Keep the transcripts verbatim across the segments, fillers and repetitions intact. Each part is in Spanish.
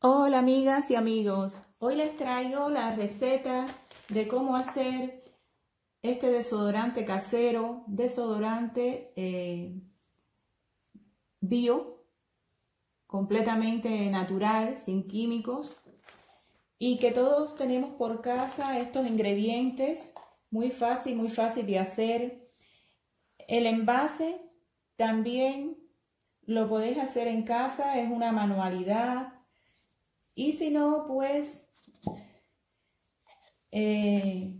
Hola amigas y amigos, hoy les traigo la receta de cómo hacer este desodorante casero, desodorante eh, bio, completamente natural, sin químicos, y que todos tenemos por casa estos ingredientes, muy fácil, muy fácil de hacer. El envase también lo podéis hacer en casa, es una manualidad. Y si no, pues eh,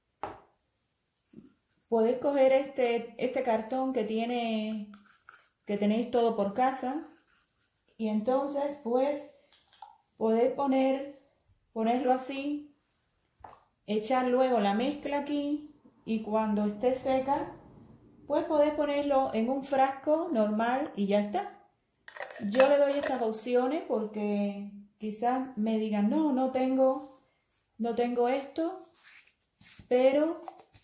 podéis coger este, este cartón que tiene, que tenéis todo por casa, y entonces pues podéis poner, ponerlo así, echar luego la mezcla aquí, y cuando esté seca, pues podéis ponerlo en un frasco normal y ya está. Yo le doy estas opciones porque quizás me digan, no, no tengo, no tengo esto, pero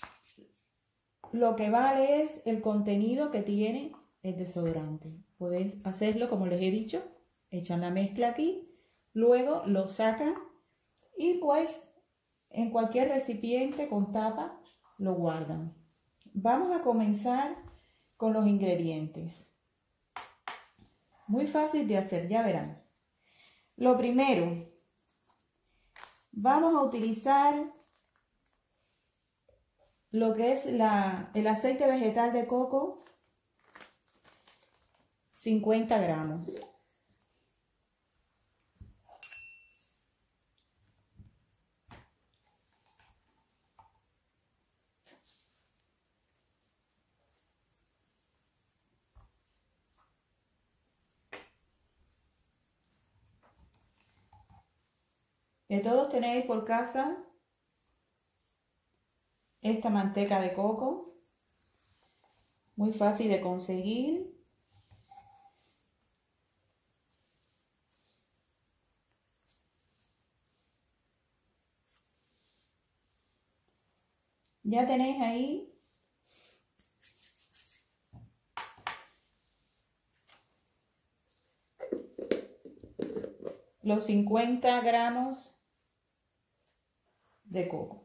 lo que vale es el contenido que tiene el desodorante. Podéis hacerlo como les he dicho, echan la mezcla aquí, luego lo sacan y pues en cualquier recipiente con tapa lo guardan. Vamos a comenzar con los ingredientes. Muy fácil de hacer, ya verán. Lo primero, vamos a utilizar lo que es la, el aceite vegetal de coco, cincuenta gramos. Que todos tenéis por casa esta manteca de coco, muy fácil de conseguir. Ya tenéis ahí los cincuenta gramos de coco.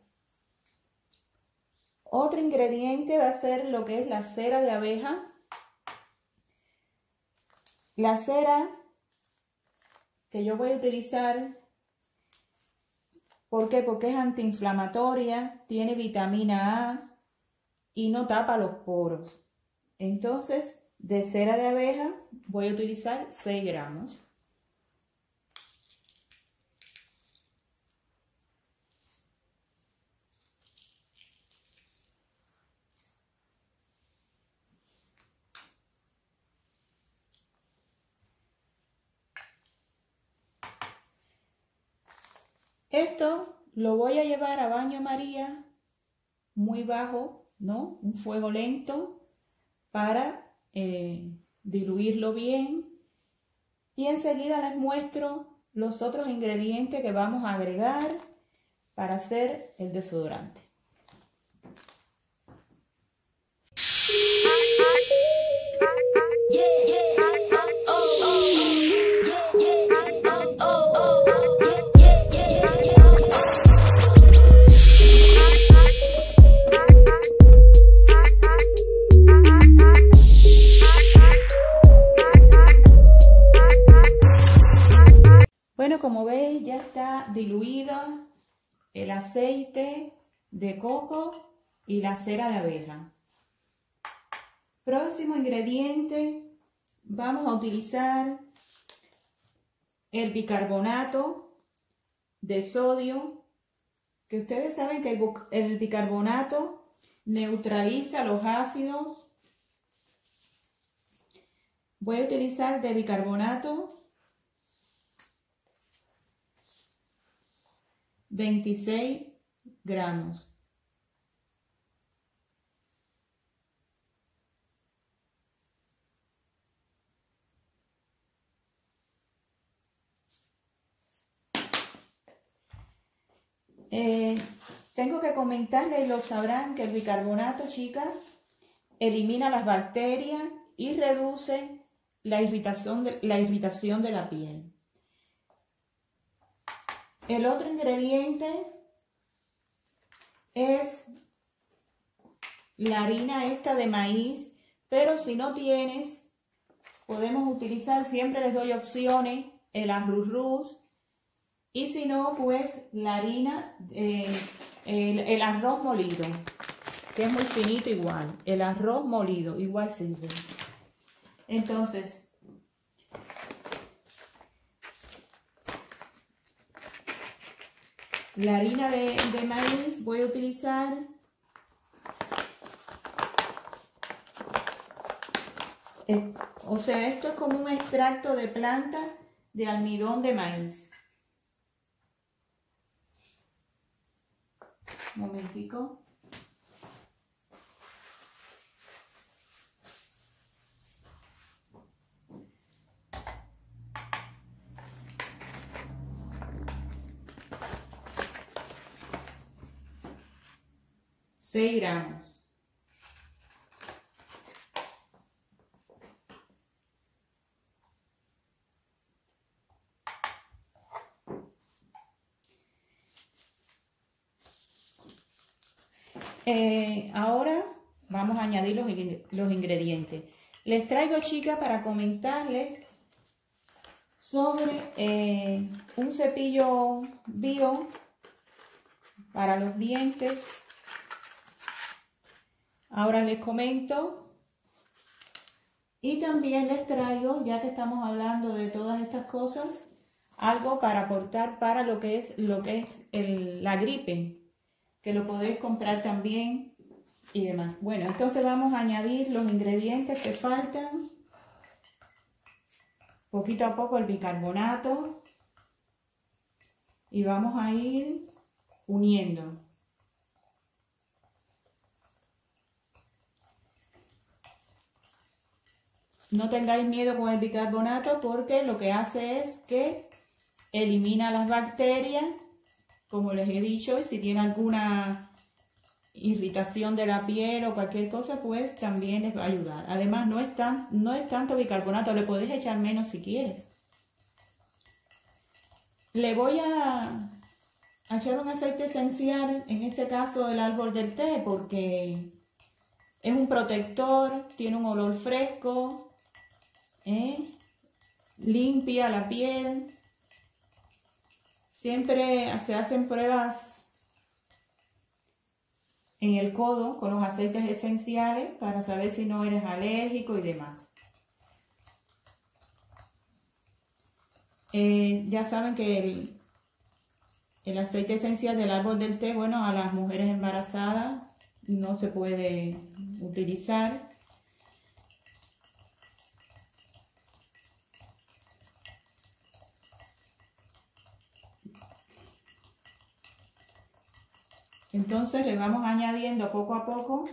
Otro ingrediente va a ser lo que es la cera de abeja. La cera que yo voy a utilizar, ¿por qué? Porque es antiinflamatoria, tiene vitamina A y no tapa los poros. Entonces, de cera de abeja voy a utilizar seis gramos. Esto lo voy a llevar a baño María, muy bajo, ¿no? Un fuego lento para eh, diluirlo bien. Y enseguida les muestro los otros ingredientes que vamos a agregar para hacer el desodorante. Bueno, como veis, ya está diluido el aceite de coco y la cera de abeja. Próximo ingrediente, vamos a utilizar el bicarbonato de sodio, que ustedes saben que el, el bicarbonato neutraliza los ácidos. Voy a utilizar de bicarbonato veintiséis gramos. Eh, tengo que comentarles, y lo sabrán, que el bicarbonato, chicas, elimina las bacterias y reduce la irritación de, la irritación de la piel. El otro ingrediente es la harina esta de maíz, pero si no tienes, podemos utilizar, siempre les doy opciones, el arroz, y si no, pues la harina, eh, el, el arroz molido, que es muy finito igual, el arroz molido igual sirve. Entonces, la harina de, de maíz voy a utilizar eh, o sea, esto es como un extracto de planta de almidón de maíz. Un momentico. seis gramos. Eh, ahora vamos a añadir los, los ingredientes. Les traigo, chicas, para comentarles sobre eh, un cepillo bio para los dientes. Ahora les comento. Y también les traigo, ya que estamos hablando de todas estas cosas, algo para aportar para lo que es, lo que es el, la gripe, que lo podéis comprar también y demás. Bueno, entonces vamos a añadir los ingredientes que faltan. Poquito a poco el bicarbonato. Y vamos a ir uniendo. No tengáis miedo con el bicarbonato porque lo que hace es que elimina las bacterias, como les he dicho, y si tiene alguna irritación de la piel o cualquier cosa, pues también les va a ayudar. Además, no es, tan, no es tanto bicarbonato, le podéis echar menos si quieres. Le voy a, a echar un aceite esencial, en este caso el árbol del té, porque es un protector, tiene un olor fresco, ¿eh? Limpia la piel. Siempre se hacen pruebas en el codo con los aceites esenciales para saber si no eres alérgico y demás. Eh, ya saben que el, el aceite esencial del árbol del té, bueno, a las mujeres embarazadas no se puede utilizar. Entonces le vamos añadiendo poco a poco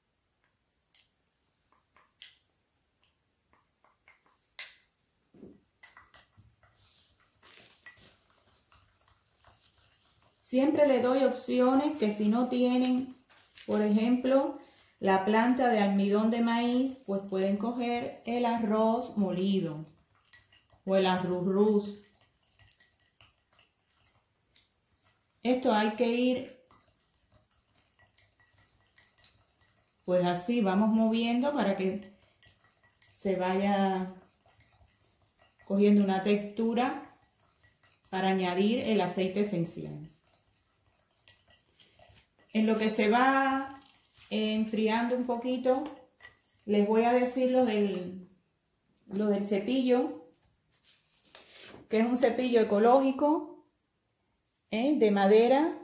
siempre le doy opciones que si no tienen, por ejemplo, la planta de almidón de maíz, pues pueden coger el arroz molido o el arroz. Esto hay que ir pues así, vamos moviendo para que se vaya cogiendo una textura para añadir el aceite esencial. En lo que se va enfriando un poquito, les voy a decir lo del, lo del cepillo, que es un cepillo ecológico, ¿eh? de madera,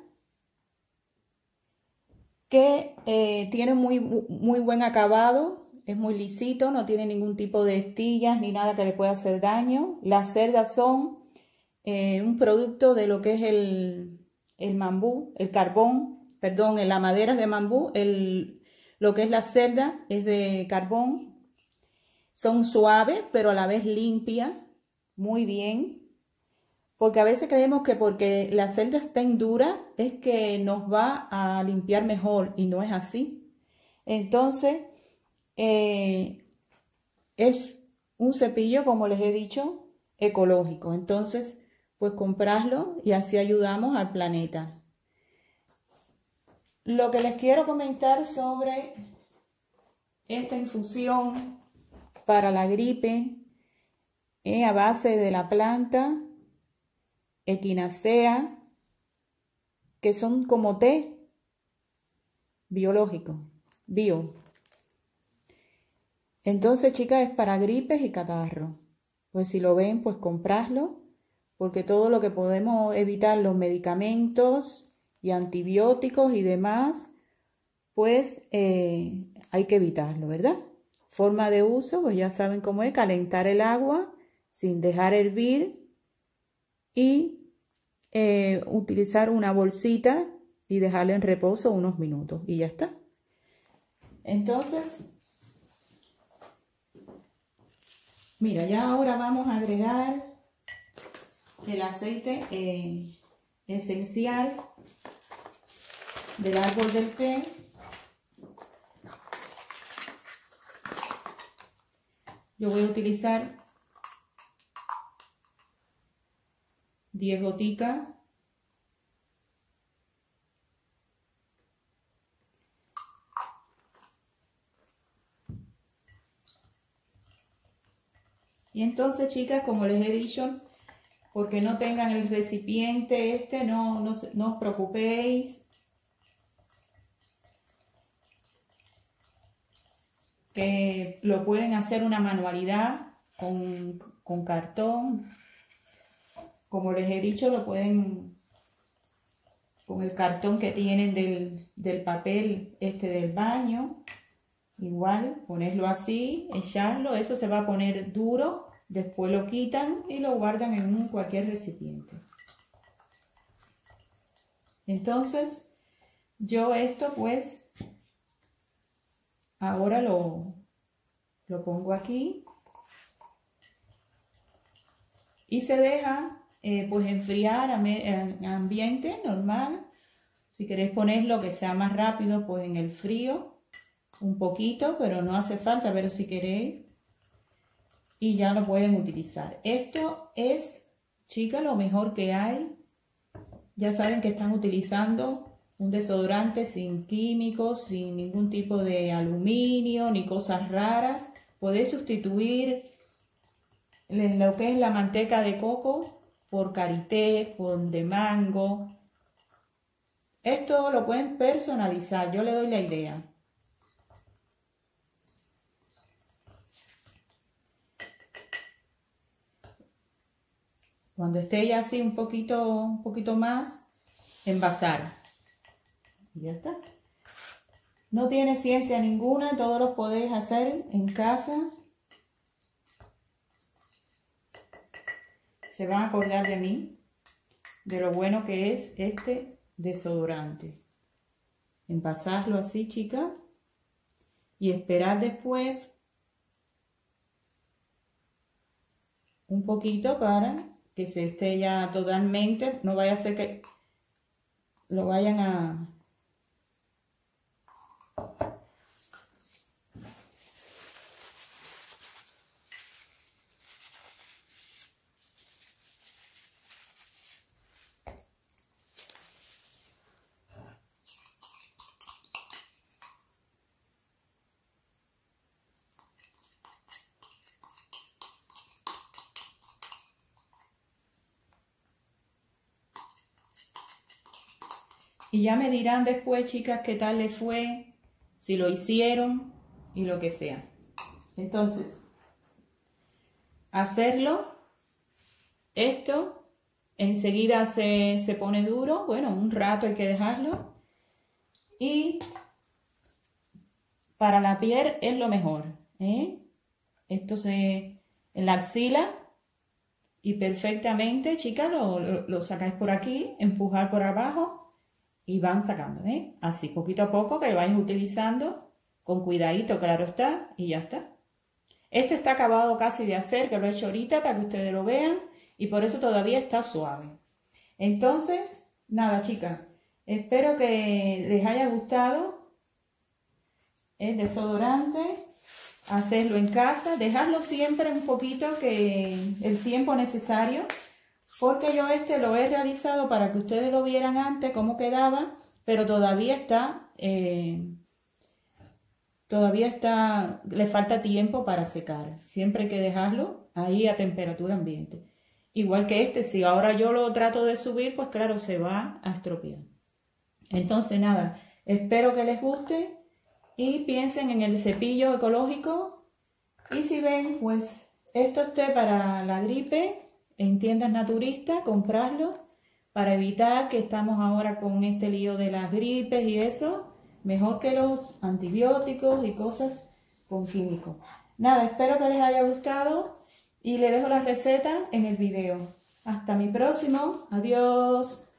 que eh, tiene muy, muy buen acabado, es muy lisito, no tiene ningún tipo de estillas ni nada que le pueda hacer daño. Las cerdas son eh, un producto de lo que es el, el bambú, el carbón, perdón, la madera es de bambú, el, lo que es la cerda es de carbón. Son suaves, pero a la vez limpias, muy bien. Porque a veces creemos que porque la cerda está dura es que nos va a limpiar mejor y no es así. Entonces, eh, es un cepillo, como les he dicho, ecológico. Entonces, pues comprarlo y así ayudamos al planeta. Lo que les quiero comentar sobre esta infusión para la gripe es a base de la planta Echinacea, que son como té biológico, bio. Entonces, chicas, es para gripes y catarro. Pues si lo ven, pues comprarlo, porque todo lo que podemos evitar, los medicamentos y antibióticos y demás, pues eh, hay que evitarlo, ¿verdad? Forma de uso, pues ya saben cómo es: calentar el agua sin dejar hervir y eh, utilizar una bolsita y dejarla en reposo unos minutos y ya está. Entonces, mira, ya ahora vamos a agregar el aceite eh, esencial del árbol del té. Yo voy a utilizar diez goticas. Y entonces, chicas, como les he dicho, porque no tengan el recipiente este, no, no, no os preocupéis, que lo pueden hacer una manualidad con, con cartón. Como les he dicho, lo pueden con el cartón que tienen del, del papel este del baño. Igual, ponerlo así, echarlo, eso se va a poner duro, después lo quitan y lo guardan en un, cualquier recipiente. Entonces, yo esto pues, ahora lo, lo pongo aquí y se deja eh, pues enfriar a, me, a ambiente normal. Si queréis ponerlo que sea más rápido, pues en el frío. Un poquito, pero no hace falta, pero si queréis, y ya lo pueden utilizar. Esto es, chicas, lo mejor que hay. Ya saben que están utilizando un desodorante sin químicos, sin ningún tipo de aluminio ni cosas raras. Podéis sustituir lo que es la manteca de coco por karité, por de mango. Esto lo pueden personalizar, yo le doy la idea. Cuando esté ya así un poquito, un poquito más, envasar. Y ya está. No tiene ciencia ninguna, todos los podéis hacer en casa. Se van a acordar de mí, de lo bueno que es este desodorante. Envasarlo así, chicas, y esperar después un poquito para que se esté ya totalmente, no vaya a ser que lo vayan a y ya me dirán después, chicas, qué tal les fue, si lo hicieron y lo que sea. Entonces, hacerlo, esto, enseguida se, se pone duro, bueno, un rato hay que dejarlo. Y para la piel es lo mejor, ¿eh? Esto se, en la axila y perfectamente, chicas, lo, lo, lo sacáis por aquí, empujar por abajo. Y van sacando, ¿eh? Así, poquito a poco, que lo vais utilizando, con cuidadito, claro está, y ya está. Este está acabado casi de hacer, que lo he hecho ahorita para que ustedes lo vean, y por eso todavía está suave. Entonces, nada, chicas, espero que les haya gustado el desodorante, hacerlo en casa, dejarlo siempre un poquito, que el tiempo necesario, porque yo este lo he realizado para que ustedes lo vieran antes cómo quedaba, pero todavía está, eh, todavía está, le falta tiempo para secar. Siempre hay que dejarlo ahí a temperatura ambiente. Igual que este, si ahora yo lo trato de subir, pues claro, se va a estropear. Entonces nada, espero que les guste y piensen en el cepillo ecológico. Y si ven, pues esto esté para la gripe, en tiendas naturistas, comprarlo para evitar que estamos ahora con este lío de las gripes y eso, mejor que los antibióticos y cosas con químicos. Nada, espero que les haya gustado y les dejo la receta en el video. Hasta mi próximo, adiós.